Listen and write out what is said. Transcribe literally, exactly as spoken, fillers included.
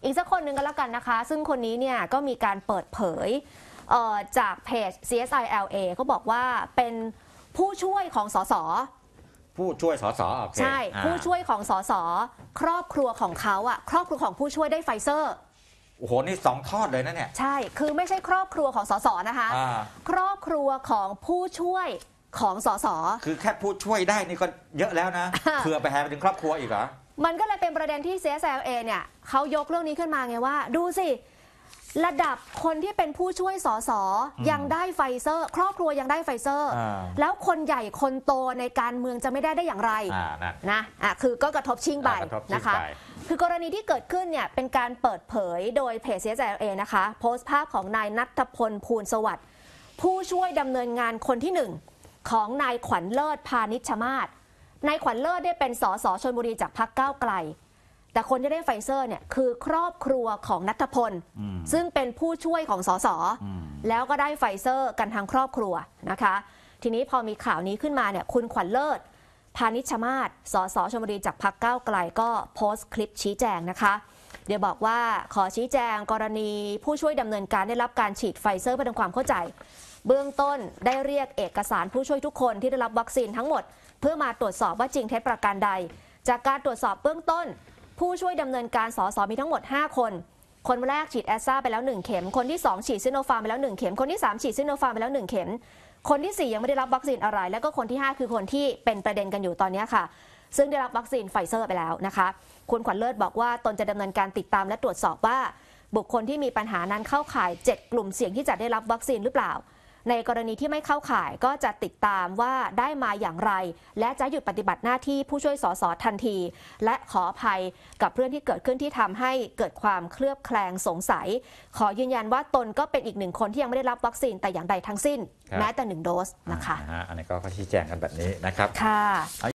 อีกสักคนหนึ่งก็แล้วกันนะคะซึ่งคนนี้เนี่ยก็มีการเปิดเผยจากเพจ ซี เอส ไอ แอล เอ เขาบอกว่าเป็นผู้ช่วยของสสผู้ช่วยสสใช่ผู้ช่วยของสสครอบครัวของเขาอ่ะครอบครัวของผู้ช่วยได้ไฟเซอร์โอ้โหนี่สองทอดเลยนะเนี่ยใช่คือไม่ใช่ครอบครัวของสสนะคะครอบครัวของผู้ช่วยของสสคือแค่ผู้ช่วยได้นี่ก็เยอะแล้วนะเผื่อไปแห่ไปถึงครอบครัวอีกเหรอมันก็เลยเป็นประเด็นที่ ซี เอส แอล เอ เนี่ยเขายกเรื่องนี้ขึ้นมาไงว่าดูสิระดับคนที่เป็นผู้ช่วยสสยังได้ไฟเซอร์ครอบครัวยังได้ไฟเซอร์แล้วคนใหญ่คนโตในการเมืองจะไม่ได้ได้อย่างไรนะอ่ะคือก็กระทบชิงไปนะคะคือกรณีที่เกิดขึ้นเนี่ยเป็นการเปิดเผยโดยเพจ ซี เอส แอล เอ นะคะโพสต์ภาพของนายณัฐพลภูลสวัสดิ์ผู้ช่วยดำเนินงานคนที่หนึ่งของนายขวัญเลิศพานิชมาศนายขวัญเลิศได้เป็นสสชลบุรีจากพรรคก้าวไกลแต่คนที่ได้ไฟเซอร์เนี่ยคือครอบครัวของณัฐพลซึ่งเป็นผู้ช่วยของสสแล้วก็ได้ไฟเซอร์กันทางครอบครัวนะคะทีนี้พอมีข่าวนี้ขึ้นมาเนี่ยคุณขวัญเลิศพานิชมาศสสชลบุรีจากพรรคก้าวไกลก็โพสต์คลิปชี้แจงนะคะเดี๋ยวบอกว่าขอชี้แจงกรณีผู้ช่วยดำเนินการได้รับการฉีดไฟเซอร์เพื่อทำความเข้าใจเบื้องต้นได้เรียกเอกสารผู้ช่วยทุกคนที่ได้รับวัคซีนทั้งหมดเพื่อมาตรวจสอบว่าจริงเท็จประการใดจากการตรวจสอบเบื้องต้นผู้ช่วยดำเนินการสสมีทั้งหมดห้าคนคนแรกฉีดแอสตราไปแล้วหนึ่งเข็มคนที่สองฉีดซิโนฟาร์มไปแล้วหนึ่งเข็มคนที่สามฉีดซิโนฟาร์มไปแล้วหนึ่งเข็มคนที่สี่ยังไม่ได้รับวัคซีนอะไรแล้วก็คนที่ห้าคือคนที่เป็นประเด็นกันอยู่ตอนนี้ค่ะซึ่งได้รับวัคซีนไฟเซอร์ไปแล้วนะคะคุณขวัญเลิศบอกว่าตนจะดำเนินการติดตามและตรวจสอบว่าบุคคลที่มีปัญหานั้นเข้าข่ายเจ็ดกลุ่มเสี่ยงที่จะได้รับวัคซีนหรือเปล่าในกรณีที่ไม่เข้าข่ายก็จะติดตามว่าได้มาอย่างไรและจะหยุดปฏิบัติหน้าที่ผู้ช่วยสสทันทีและขออภัยกับเรื่องที่เกิดขึ้นที่ทำให้เกิดความเคลือบแคลงสงสัยขอยืนยันว่าตนก็เป็นอีกหนึ่งคนที่ยังไม่ได้รับวัคซีนแต่อย่างใดทั้งสิ้นแม้แต่หนึ่งโดสนะคะอันนี้ก็ชี้แจงกันแบบนี้นะครับค่ะ